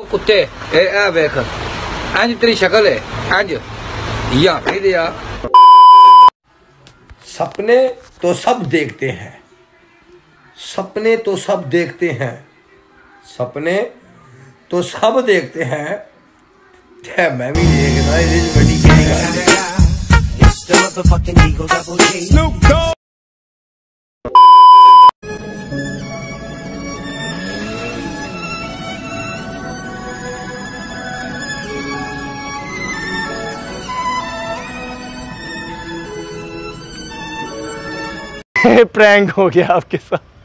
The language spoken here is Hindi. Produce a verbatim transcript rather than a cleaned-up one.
कुत्ते ए ए वेख इंज तेरी शक्ल है इंज या फिर या। सपने तो सब देखते हैं, सपने तो सब देखते हैं, सपने तो सब देखते हैं। मैं भी देखना बड़ी प्रैंक हो गया आपके साथ।